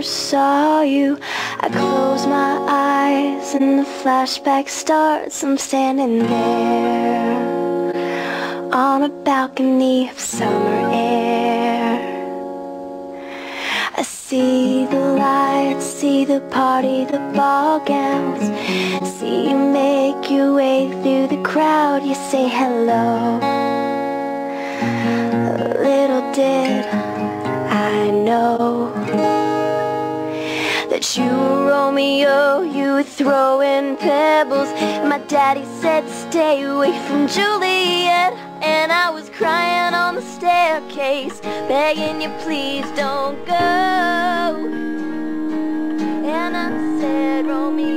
first saw you, I close my eyes and the flashback starts. I'm standing there on a balcony of summer air. I see the lights, see the party, the ball gowns. See you make your way through the crowd. You say hello. Little did I know that you were Romeo, you were throwing pebbles. My daddy said stay away from Juliet, and I was crying on the staircase, begging you please don't go. And I said, Romeo,